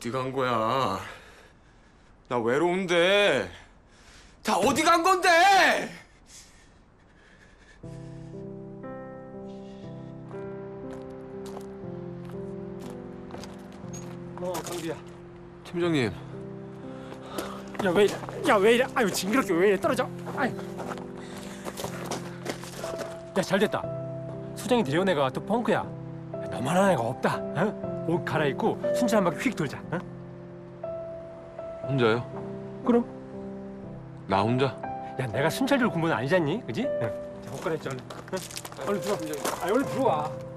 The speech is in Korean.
어디 간 거야? 나 외로운데. 다 어디 간 건데? 강비야. 팀장님. 야, 왜 이래? 야, 왜 이래? 아유, 징그럽게 왜 이래? 떨어져. 아유. 야, 잘 됐다. 수정이 데려온 애가 또 펑크야. 야, 너만한 애가 없다. 어? 옷 갈아입고 순찰 한 바퀴 휙 돌자. 어? 혼자요? 그럼. 나 혼자? 야, 내가 순찰들 군부는 아니잖니, 그지? 응. 자, 옷 갈아입자 얼른. 응? 얼른 들어와. 아, 얼른 들어와.